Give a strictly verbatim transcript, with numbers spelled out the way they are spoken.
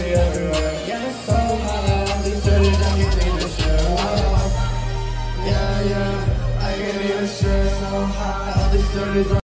me everywhere. Yeah, it's so hot. All these dirty junkies need to chill. Yeah, yeah, I can't even share. So hot. All these dirty